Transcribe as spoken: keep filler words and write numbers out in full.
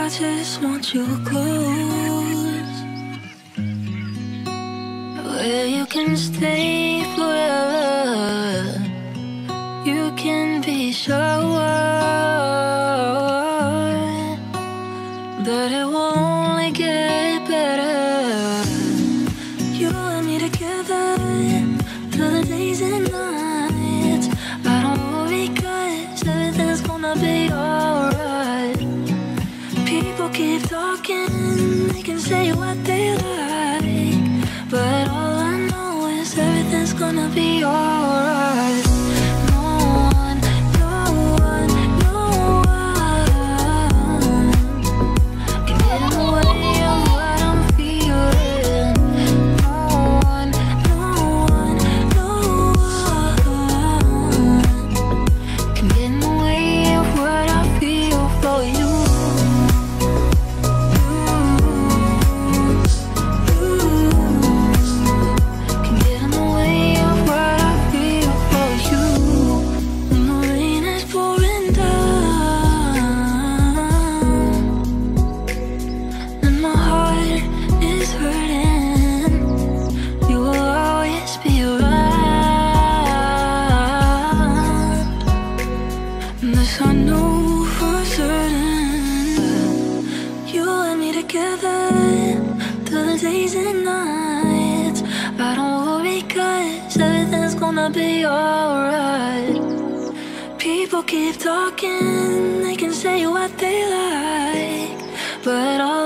I just want you close, where you can stay forever. You can be sure that it will only get better. You and me together through the days and nights. I don't worry 'cause everything's gonna be alright. People keep talking, they can say what they like, but all I know is everything's gonna be alright. No one, no one, no one can get in the way of what I'm feeling. No one, no one, no one can get in the way of what I feel for you. This I know for certain. You and me together through the days and nights. I don't worry 'cause everything's gonna be alright. People keep talking, they can say what they like, but all